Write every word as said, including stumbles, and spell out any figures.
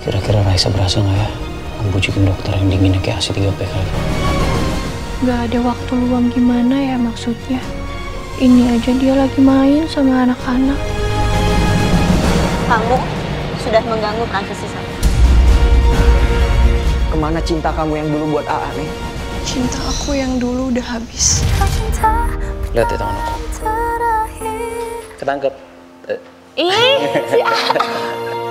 Kira-kira Raisa berhasil nggak ya membujukin dokter yang dinginnya kayak A C tiga P kali? Gak ada waktu luang gimana ya maksudnya? Ini aja dia lagi main sama anak-anak. Kamu sudah mengganggu privasi saya. Kemana cinta kamu yang dulu buat A A nih? Cinta aku yang dulu udah habis. Lihat ya tangan aku. Ketangkep. Ih,